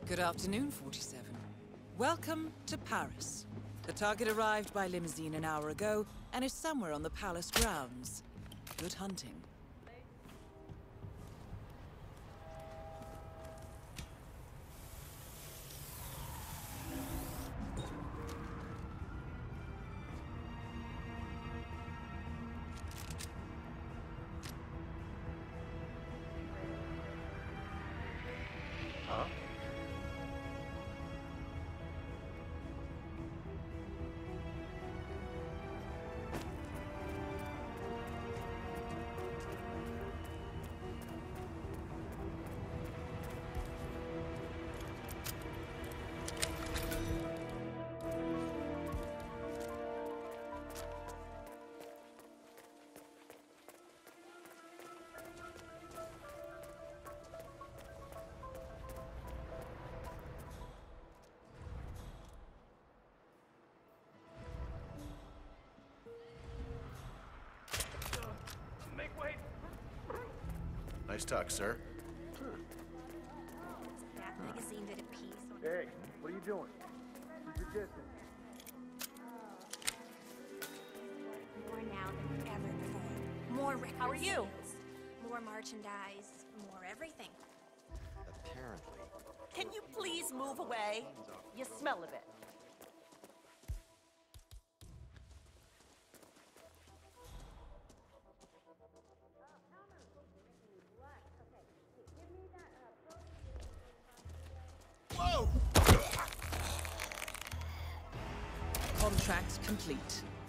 Good afternoon, 47. Welcome to Paris. The target arrived by limousine an hour ago and is somewhere on the palace grounds. Good hunting. Huh? Make way! Nice talk, sir. That magazine did a piece on... Hey, what are you doing? Keep your distance. More now than ever before. More records. How are you? sales, more merchandise, more everything. Apparently. Can you please move away? You smell of it. Contract complete.